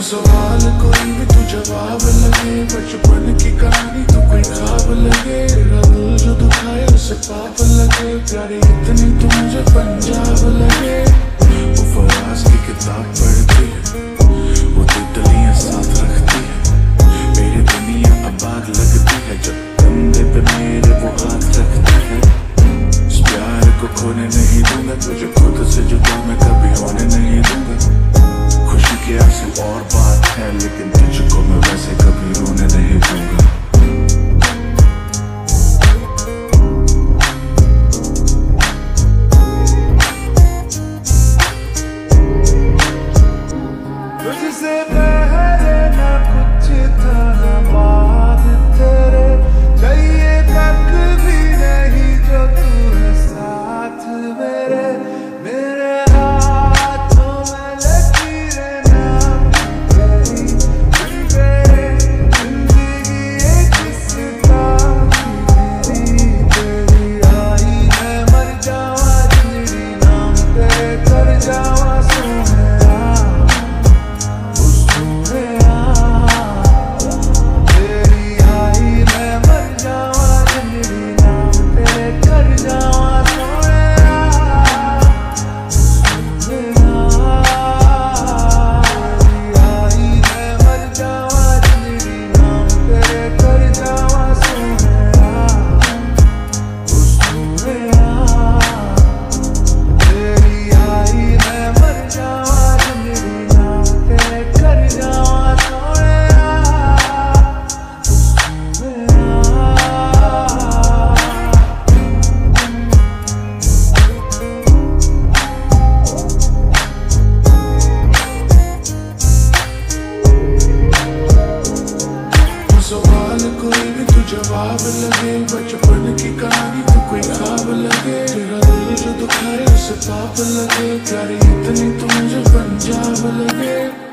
सवाल कोई भी तू जवाब लगे, बचपन की कहानी तू कोई ख्वाब लगे, तेरा दिल जो दुखाए उसे पाप लगे, प्यारी इतनी तू मुझे पंजाब लगे। वो फराज की किताब पढ़ती है, वो तितलियां साथ रखती है, मेरी दुनिया आबाद लगती है जब कंधे पे मेरे वो हाथ रखती है। इस प्यार को खोने नहीं दूंगा, तुझे खुद से जुदा मैं कभी होने नहीं दूंगा। खुशी के आंसू और बात है, लेकिन तुझको मैं वैसे कभी रोने नहीं दूंगा। तुझसे पहले ना कुछ था ना बाद तेरे, चाहिए तक भी नहीं जो तू है साथ मेरे। मेरे हाथों में लकीरें नाम तेरी, जिंदगी एक किस्सा मेरी तेरी। आई है मर जावा जिंदगी नाम तेरे, कर जावा सोने सवाल कोई भी तू जवाब लगे, बचपन की कहानी तू कोई ख्वाब लगे, तेरा दिल जो दुखाए उसे पाप लगे, प्यारी इतनी तू मुझे पंजाब लगे।